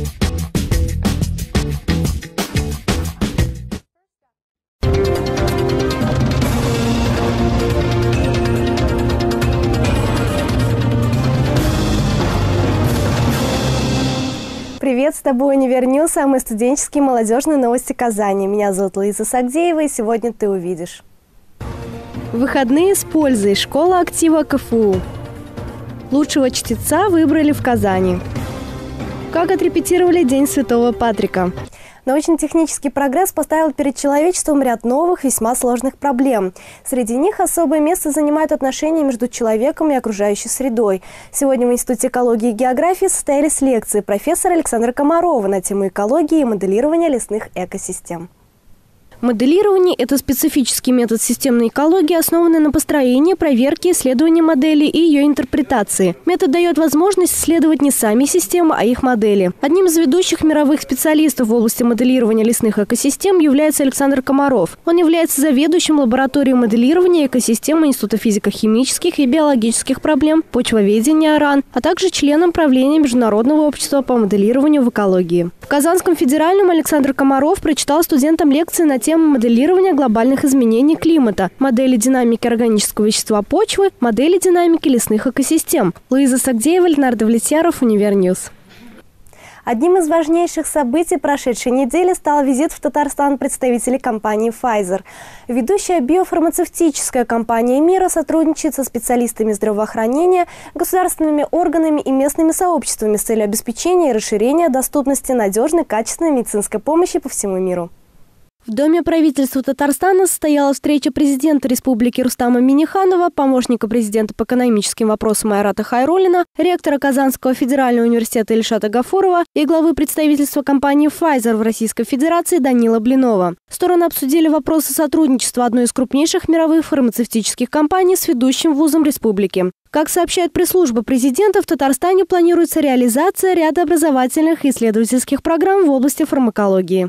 Привет, с тобой Универньюз, самые студенческие и молодежные новости Казани. Меня зовут Луиза Сагдеева, и сегодня ты увидишь. Выходные с пользой. Школа актива КФУ. Лучшего чтеца выбрали в Казани. Как отрепетировали День Святого Патрика. Научно-технический прогресс поставил перед человечеством ряд новых, весьма сложных проблем. Среди них особое место занимают отношения между человеком и окружающей средой. Сегодня в Институте экологии и географии состоялись лекции профессора Александра Комарова на тему экологии и моделирования лесных экосистем. Моделирование – это специфический метод системной экологии, основанный на построении, проверке, исследовании модели и ее интерпретации. Метод дает возможность исследовать не сами системы, а их модели. Одним из ведущих мировых специалистов в области моделирования лесных экосистем является Александр Комаров. Он является заведующим лабораторией моделирования экосистем Института физико-химических и биологических проблем, почвоведения РАН, а также членом правления Международного общества по моделированию в экологии. В Казанском федеральном Александр Комаров прочитал студентам лекции на тему моделирования глобальных изменений климата, модели динамики органического вещества почвы, модели динамики лесных экосистем. Луиза Сагдеева, Леонардо Влетьяров, Универньюз. Одним из важнейших событий прошедшей недели стал визит в Татарстан представителей компании Pfizer. Ведущая биофармацевтическая компания мира сотрудничает со специалистами здравоохранения, государственными органами и местными сообществами с целью обеспечения и расширения доступности надежной, качественной медицинской помощи по всему миру. В Доме правительства Татарстана состоялась встреча президента Республики Рустама Минниханова, помощника президента по экономическим вопросам Айрата Хайруллина, ректора Казанского федерального университета Ильшата Гафурова и главы представительства компании Pfizer в Российской Федерации Данила Блинова. Стороны обсудили вопросы сотрудничества одной из крупнейших мировых фармацевтических компаний с ведущим вузом республики. Как сообщает пресс-служба президента, в Татарстане планируется реализация ряда образовательных и исследовательских программ в области фармакологии.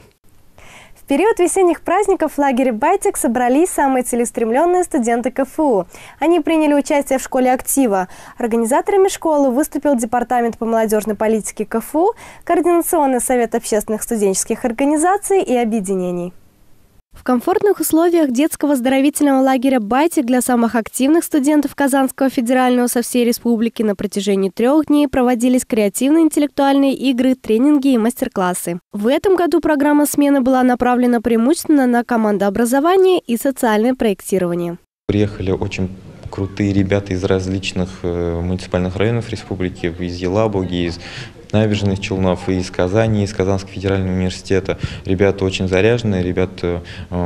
В период весенних праздников в лагере «Байтик» собрались самые целеустремленные студенты КФУ. Они приняли участие в школе актива. Организаторами школы выступил Департамент по молодежной политике КФУ, Координационный совет общественных студенческих организаций и объединений. В комфортных условиях детского оздоровительного лагеря «Байтик» для самых активных студентов Казанского федерального со всей республики на протяжении 3 дней проводились креативные интеллектуальные игры, тренинги и мастер-классы. В этом году программа смены была направлена преимущественно на командообразование и социальное проектирование. Приехали очень крутые ребята из различных муниципальных районов республики, из Елабуги, из Набережных Челнов, и из Казани, из Казанского федерального университета. Ребята очень заряженные, ребята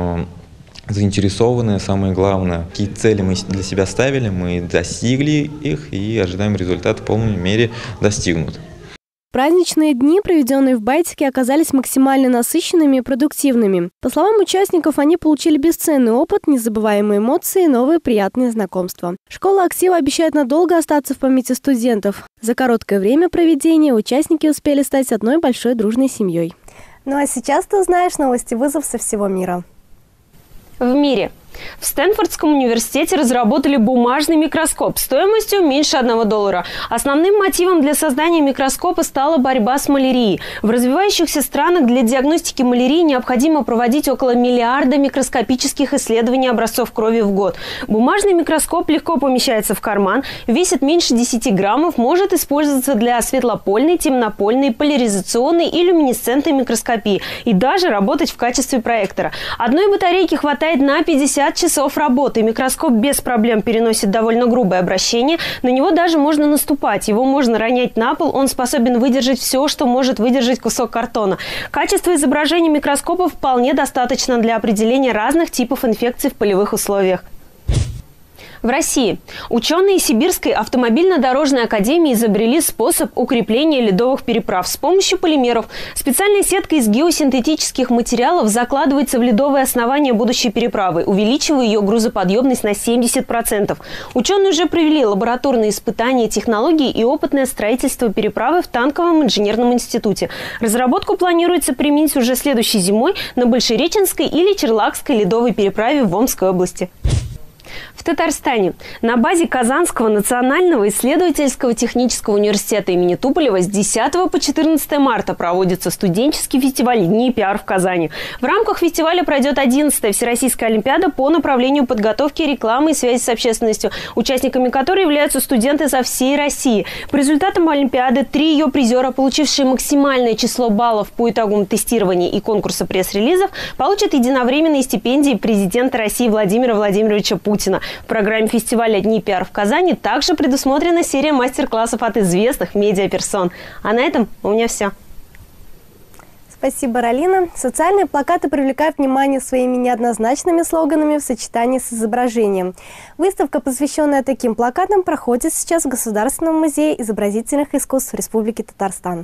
заинтересованные, самое главное. Какие цели мы для себя ставили, мы достигли их и ожидаем результат в полной мере достигнут. Праздничные дни, проведенные в «Байтике», оказались максимально насыщенными и продуктивными. По словам участников, они получили бесценный опыт, незабываемые эмоции и новые приятные знакомства. Школа актива обещает надолго остаться в памяти студентов. За короткое время проведения участники успели стать одной большой дружной семьей. Ну а сейчас ты узнаешь новости вызов со всего мира. В мире. В Стэнфордском университете разработали бумажный микроскоп стоимостью меньше $1. Основным мотивом для создания микроскопа стала борьба с малярией. В развивающихся странах для диагностики малярии необходимо проводить около миллиарда микроскопических исследований образцов крови в год. Бумажный микроскоп легко помещается в карман, весит меньше 10 граммов, может использоваться для светлопольной, темнопольной, поляризационной и люминесцентной микроскопии и даже работать в качестве проектора. Одной батарейки хватает на 50 часов работы. Микроскоп без проблем переносит довольно грубое обращение. На него даже можно наступать. Его можно ронять на пол. Он способен выдержать все, что может выдержать кусок картона. Качество изображения микроскопа вполне достаточно для определения разных типов инфекций в полевых условиях. В России ученые Сибирской автомобильно-дорожной академии изобрели способ укрепления ледовых переправ с помощью полимеров. Специальная сетка из геосинтетических материалов закладывается в ледовое основание будущей переправы, увеличивая ее грузоподъемность на 70%. Ученые уже провели лабораторные испытания технологий и опытное строительство переправы в Танковом инженерном институте. Разработку планируется применить уже следующей зимой на Большереченской или Черлакской ледовой переправе в Омской области. В Татарстане на базе Казанского национального исследовательского технического университета имени Туполева с 10 по 14 марта проводится студенческий фестиваль «Дни пиар» в Казани. В рамках фестиваля пройдет 11-я Всероссийская олимпиада по направлению подготовки рекламы и связи с общественностью, участниками которой являются студенты со всей России. По результатам олимпиады 3 ее призера, получившие максимальное число баллов по итогам тестирования и конкурса пресс-релизов, получат единовременные стипендии президента России Владимира Владимировича Путина. В программе фестиваля «Дни пиар» в Казани также предусмотрена серия мастер-классов от известных медиаперсон. А на этом у меня все. Спасибо, Ралина. Социальные плакаты привлекают внимание своими неоднозначными слоганами в сочетании с изображением. Выставка, посвященная таким плакатам, проходит сейчас в Государственном музее изобразительных искусств Республики Татарстан.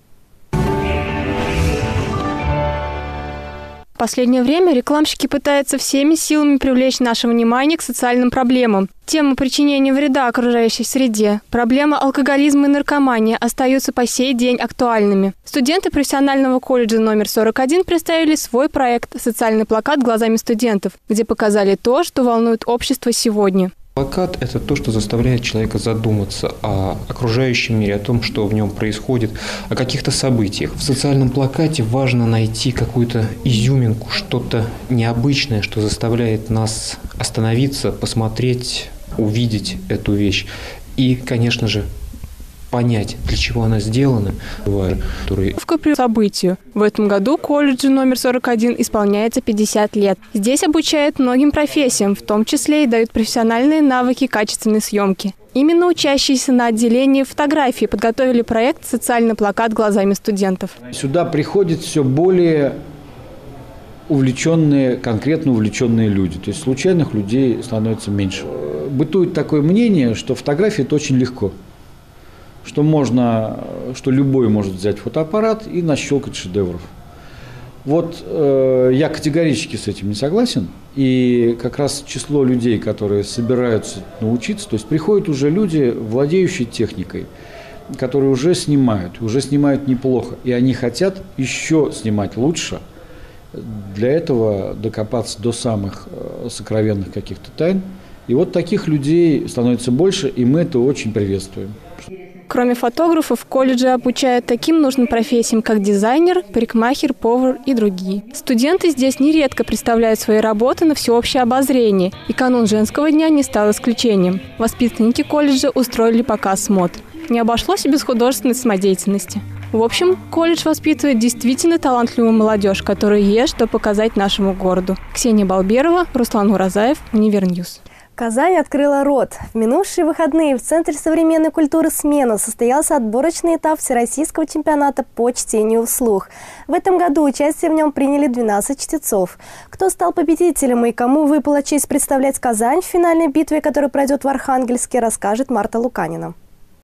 В последнее время рекламщики пытаются всеми силами привлечь наше внимание к социальным проблемам. Тема причинения вреда окружающей среде, проблема алкоголизма и наркомании остаются по сей день актуальными. Студенты профессионального колледжа номер 41 представили свой проект «Социальный плакат глазами студентов», где показали то, что волнует общество сегодня. Плакат – это то, что заставляет человека задуматься о окружающем мире, о том, что в нем происходит, о каких-то событиях. В социальном плакате важно найти какую-то изюминку, что-то необычное, что заставляет нас остановиться, посмотреть, увидеть эту вещь и, конечно же, понять, для чего она сделана. К событию. В этом году колледжу номер 41 исполняется 50 лет. Здесь обучают многим профессиям, в том числе и дают профессиональные навыки качественной съемки. Именно учащиеся на отделении фотографии подготовили проект «Социальный плакат глазами студентов». Сюда приходят все более увлеченные, конкретно увлеченные люди. То есть случайных людей становится меньше. Бытует такое мнение, что фотография – это очень легко. Что любой может взять фотоаппарат и нащелкать шедевров. Вот я категорически с этим не согласен. И как раз число людей, которые собираются научиться, то есть приходят уже люди, владеющие техникой, которые уже снимают неплохо. И они хотят еще снимать лучше. Для этого докопаться до самых сокровенных каких-то тайн. И вот таких людей становится больше, и мы это очень приветствуем. Кроме фотографов, в колледже обучают таким нужным профессиям, как дизайнер, парикмахер, повар и другие. Студенты здесь нередко представляют свои работы на всеобщее обозрение, и канун женского дня не стал исключением. Воспитанники колледжа устроили показ мод. Не обошлось и без художественной самодеятельности. В общем, колледж воспитывает действительно талантливую молодежь, которая есть что показать нашему городу. Ксения Балберова, Руслан Уразаев, Универньюз. Казань открыла рот. В минувшие выходные в Центре современной культуры «Смена» состоялся отборочный этап Всероссийского чемпионата по чтению вслух. В этом году участие в нем приняли 12 чтецов. Кто стал победителем и кому выпала честь представлять Казань в финальной битве, которая пройдет в Архангельске, расскажет Марта Луканина.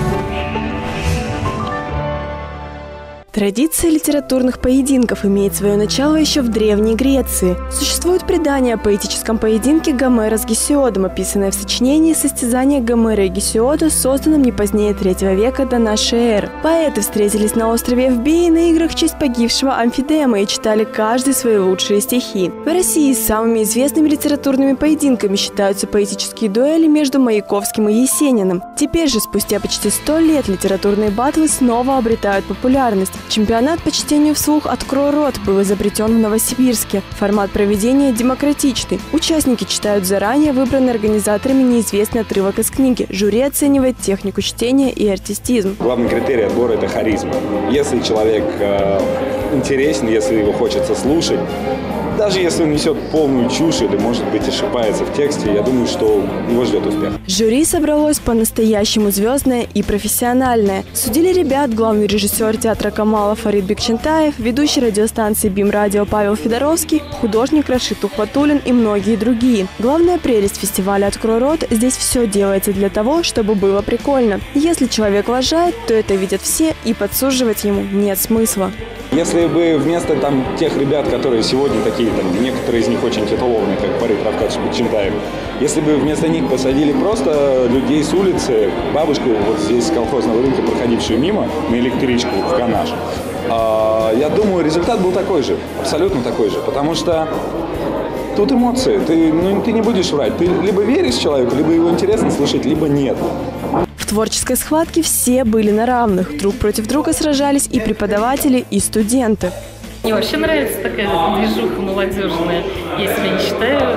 Традиция литературных поединков имеет свое начало еще в Древней Греции. Существует предание о поэтическом поединке Гомера с Гесиодом, описанное в сочинении «Состязание Гомера и Гесиода», созданном не позднее 3 века до нашей эры. Поэты встретились на острове Эвбей на играх в честь погибшего Амфидема и читали каждый свои лучшие стихи. В России самыми известными литературными поединками считаются поэтические дуэли между Маяковским и Есениным. Теперь же, спустя почти 100 лет, литературные баттлы снова обретают популярность. Чемпионат по чтению вслух «Открой рот» был изобретен в Новосибирске. Формат проведения демократичный. Участники читают заранее выбранный организаторами неизвестный отрывок из книги. Жюри оценивает технику чтения и артистизм. Главный критерий отбора – это харизма. Если человек интересен, если его хочется слушать, даже если он несет полную чушь или, может быть, ошибается в тексте, я думаю, что его ждет успех. Жюри собралось по-настоящему звездное и профессиональное. Судили ребят главный режиссер театра Камала Фарид Бекчентаев, ведущий радиостанции БИМ-радио Павел Федоровский, художник Рашид Ухватуллин и многие другие. Главная прелесть фестиваля «Открой рот» – здесь все делается для того, чтобы было прикольно. Если человек лажает, то это видят все, и подсуживать ему нет смысла. Если бы вместо тех ребят, которые сегодня такие, некоторые из них очень титулованные, как Фарид Равкадович Бекчентаев, если бы вместо них посадили просто людей с улицы, бабушку вот здесь с колхозного рынка, проходившую мимо, на электричку в Канаш, я думаю, результат был такой же, абсолютно такой же, потому что Тут эмоции. Ты не будешь врать. Ты либо веришь человеку, либо его интересно слушать, либо нет. В творческой схватке все были на равных. Друг против друга сражались и преподаватели, и студенты. Мне вообще нравится такая движуха молодежная. Я себя не считаю,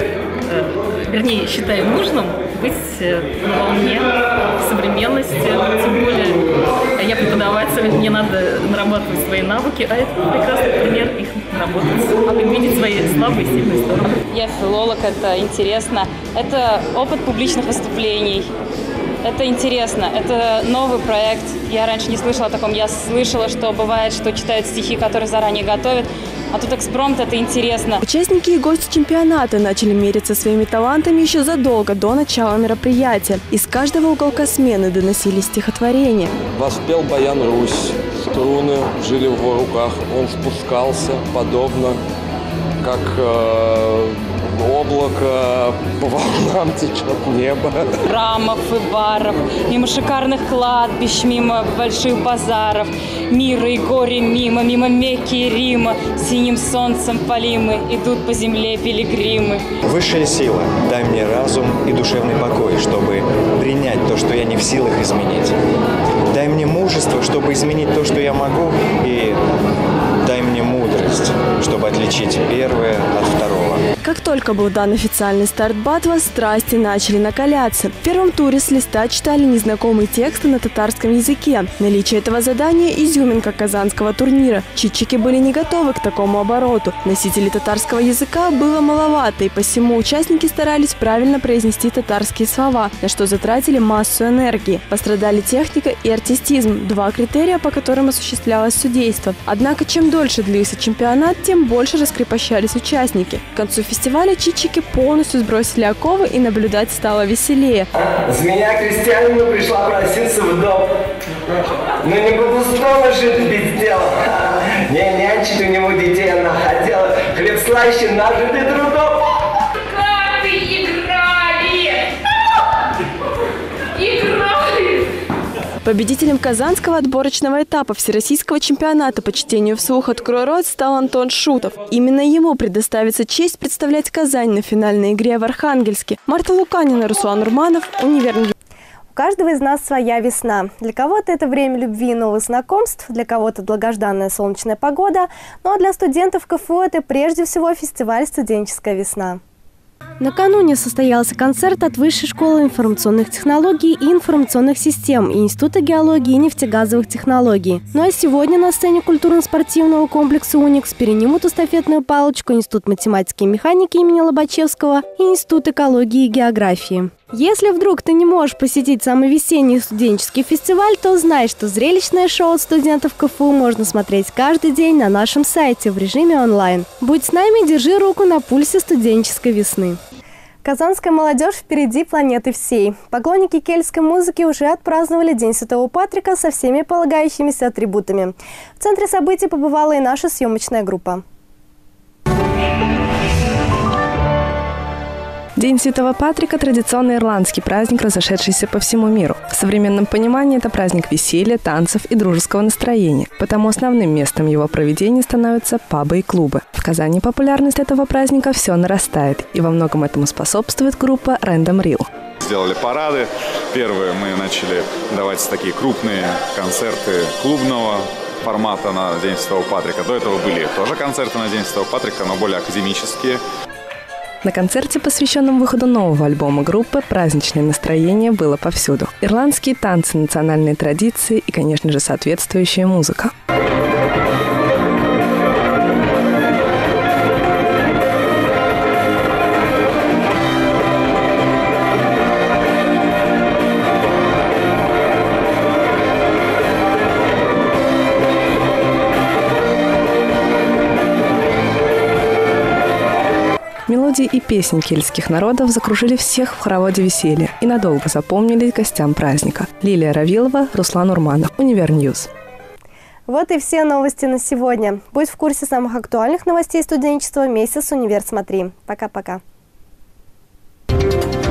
считаю нужным быть на волне современности. Тем более я преподаватель, мне надо нарабатывать свои навыки, а это прекрасный пример их наработать, видеть свои слабые и сильные стороны. Я филолог, это интересно. Это опыт публичных выступлений. Это интересно, это новый проект. Я раньше не слышала о таком. Я слышала, что бывает, что читают стихи, которые заранее готовят. А тут экспромт, это интересно. Участники и гости чемпионата начали мериться своими талантами еще задолго до начала мероприятия. Из каждого уголка смены доносились стихотворения. Воспел Баян Русь, струны жили в его руках. Он спускался, подобно как облако по волнам течет небо. Храмов и баров, мимо шикарных кладбищ, мимо больших базаров. Мира и горе мимо, мимо Мекки и Рима. Синим солнцем полимы, идут по земле пилигримы. Высшая сила, дай мне разум и душевный покой, чтобы принять то, что я не в силах изменить. Дай мне мужество, чтобы изменить то, что я могу, и дай мне мудрость, чтобы отличить первое от второго. Как только был дан официальный старт батла, страсти начали накаляться. В первом туре с листа читали незнакомые тексты на татарском языке. Наличие этого задания – изюминка казанского турнира. Читчики были не готовы к такому обороту. Носителей татарского языка было маловато, и посему участники старались правильно произнести татарские слова, на что затратили массу энергии. Пострадали техника и артистизм – два критерия, по которым осуществлялось судейство. Однако, чем дольше длился чемпионат, тем больше раскрепощались участники. К концу фестиваля читчики полностью сбросили оковы, и наблюдать стало веселее. Змея крестьянину пришла проситься в дом. Но не буду снова жить без дела. Не нянчить у него детей она хотела. Хлеб слаще нажитый трудом. Как ты играли! Играли! Победителем казанского отборочного этапа Всероссийского чемпионата по чтению вслух «Открой рот» стал Антон Шутов. Именно ему предоставится честь представлять Казань на финальной игре в Архангельске. Марта Луканина, Руслан Урманов, Универньюз. У каждого из нас своя весна. Для кого-то это время любви и новых знакомств, для кого-то долгожданная солнечная погода, ну а для студентов КФУ это прежде всего фестиваль «Студенческая весна». Накануне состоялся концерт от Высшей школы информационных технологий и информационных систем и Института геологии и нефтегазовых технологий. Ну а сегодня на сцене культурно-спортивного комплекса «Уникс» перенимут эстафетную палочку Институт математики и механики имени Лобачевского и Институт экологии и географии. Если вдруг ты не можешь посетить самый весенний студенческий фестиваль, то знай, что зрелищное шоу от студентов КФУ можно смотреть каждый день на нашем сайте в режиме онлайн. Будь с нами, держи руку на пульсе студенческой весны. Казанская молодежь впереди планеты всей. Поклонники кельтской музыки уже отпраздновали День Святого Патрика со всеми полагающимися атрибутами. В центре событий побывала и наша съемочная группа. День Святого Патрика – традиционный ирландский праздник, разошедшийся по всему миру. В современном понимании это праздник веселья, танцев и дружеского настроения, потому основным местом его проведения становятся пабы и клубы. В Казани популярность этого праздника все нарастает, и во многом этому способствует группа Random Real. Сделали парады. Первые мы начали давать такие крупные концерты клубного формата на День Святого Патрика. До этого были тоже концерты на День Святого Патрика, но более академические. На концерте, посвященном выходу нового альбома группы, праздничное настроение было повсюду. Ирландские танцы, национальные традиции и, конечно же, соответствующая музыка. Мелодии и песни кельтских народов закружили всех в хороводе веселья и надолго запомнились гостям праздника. Лилия Равилова, Руслан Урманов, Универньюз. Вот и все новости на сегодня. Будь в курсе самых актуальных новостей студенчества вместе с «Универ Смотри». Пока-пока.